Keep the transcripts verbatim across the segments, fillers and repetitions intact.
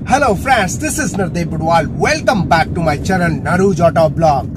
Hello friends, this is Nardeep Budwal. Welcome back to my channel Naruj Auto Blog.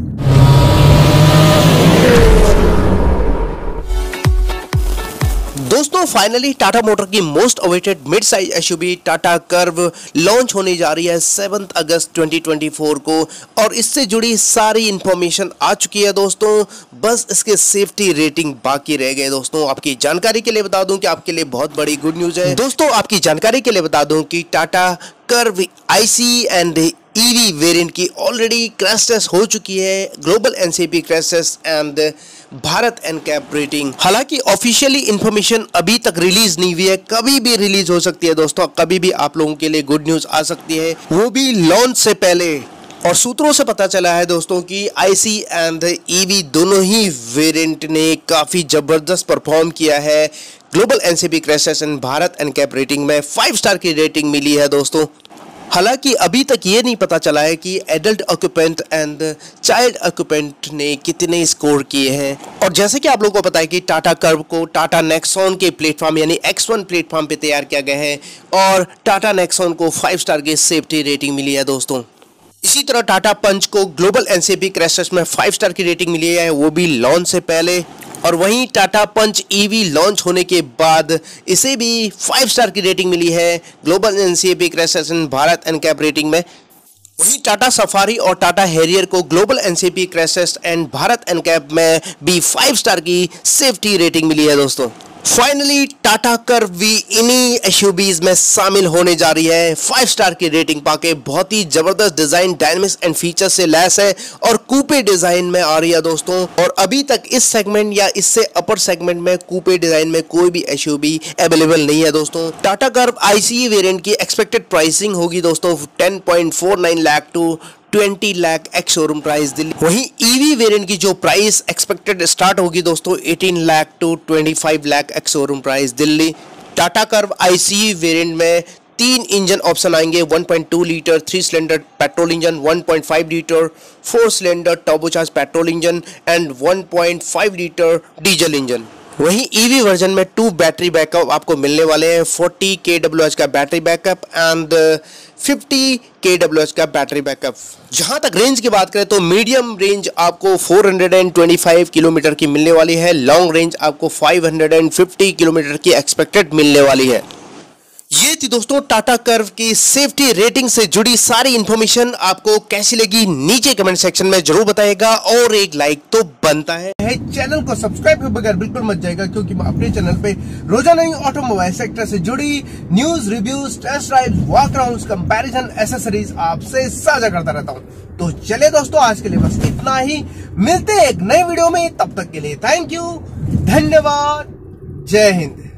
दोस्तों finally Tata motor की most awaited mid size SUV Tata Curvv launch होने जा रही है सात अगस्त दो हज़ार चौबीस को और इससे जुड़ी सारी इंफॉर्मेशन आ चुकी है दोस्तों। बस इसके सेफ्टी रेटिंग बाकी रह गए दोस्तों। आपकी जानकारी के लिए बता दूं कि आपके लिए बहुत बड़ी गुड न्यूज़ है दोस्तों। आपकी जानकारी के लिए बता दूं कि Tata Curvv IC and EV variant की ऑलरेडी क्रैश टेस्ट हो चुकी है, global NCAP crash test and Bharat NCAP rating. हालांकि ऑफिशियली इंफॉर्मेशन अभी तक रिलीज नहीं हुई है, कभी भी रिलीज हो सकती है दोस्तों। कभी भी आप लोगों के लिए गुड न्यूज आ सकती है, वो भी लॉन्च से पहले। और सूत्रों से पता चला है दोस्तों कि आईसी एंड ईवी दोनों ही वेरिएंट ने काफी जबरदस्त परफॉर्म किया है। Global NCAP crash test and Bharat NCAP rating में फाइव स्टार की रेटिंग मिली है दोस्तों। हालांकि अभी तक ये नहीं पता चला है कि adult occupant and child occupant ने कितने स्कोर किए हैं। और जैसे कि आप लोगों को पता है कि टाटा कर्व को टाटा नेक्सॉन के प्लेटफॉर्म यानी एक्स वन प्लेटफॉर्म पे तैयार किया गया है और टाटा नेक्सॉन को फाइव स्टार की सेफ्टी रेटिंग मिली है दोस्तों। इसी तरह टाटा पंच को ग्लोबल एनसीपी क्रैश टेस्ट में फाइव स्टार की रेटिंग मिली है, वो भी लॉन्च से पहले। और वहीं टाटा पंच ईवी लॉन्च होने के बाद इसे भी फाइव स्टार की रेटिंग मिली है global NCAP crash test and Bharat NCAP rating में। वहीं टाटा सफारी और टाटा हैरियर को global NCAP crash test and Bharat NCAP में भी फाइव स्टार की सेफ्टी रेटिंग मिली है दोस्तों। फाइनली टाटा कर्व भी इन्हीं एसयूवीज में शामिल होने जा रही है, फाइव स्टार की रेटिंग पाके। बहुत ही जबरदस्त डिजाइन, डायनामिक्स एंड फीचर्स से लैस है और कूपे डिजाइन में आ रही है दोस्तों। और अभी तक इस सेगमेंट या इससे अपर सेगमेंट में कूपे डिजाइन में कोई भी एसयूवी अवेलेबल नहीं है दोस्तों। टाटा कर्व आईसी वेरिएंट की एक्सपेक्टेड प्राइसिंग होगी दोस्तों ten point four nine lakh to twenty lakh ex showroom price Delhi. वहीं ईवी वेरिएंट की जो प्राइस एक्सपेक्टेड स्टार्ट होगी दोस्तों eighteen lakh to twenty five lakh ex showroom price Delhi. Tata Curvv IC variant में तीन इंजन ऑप्शन आएंगे, one point two litre three cylinder petrol engine, one point five litre four cylinder turbocharge petrol engine and one point five litre diesel engine. वहीं EV version में two battery backup आपको मिलने वाले हैं, forty K W H का battery backup and fifty K W H का battery backup. जहां तक रेंज की बात करें तो मीडियम रेंज आपको four hundred twenty five kilometre की मिलने वाली है, लॉन्ग रेंज आपको फाइव हंड्रेड फिफ्टी किलोमीटर की एक्सपेक्टेड मिलने वाली है। ये थी दोस्तों टाटा कर्व की सेफ्टी रेटिंग से जुड़ी सारी इंफॉर्मेशन। आपको कैसी लगी नीचे कमेंट सेक्शन में जरूर बताइएगा और एक लाइक तो बनता है। चैनल को सब्सक्राइब बगैर बिल्कुल मत जाएगा, क्योंकि मैं अपने चैनल पे रोजाना ही ऑटोमोबाइल सेक्टर से जुड़ी news, reviews, test drive, walk around, comparison, accessories आपसे साझा करता रहता हूँ। तो चलिए दोस्तों आज के लिए बस इतना ही, मिलते हैं एक नए वीडियो में। तब तक के लिए थैंक यू, धन्यवाद, जय हिंद।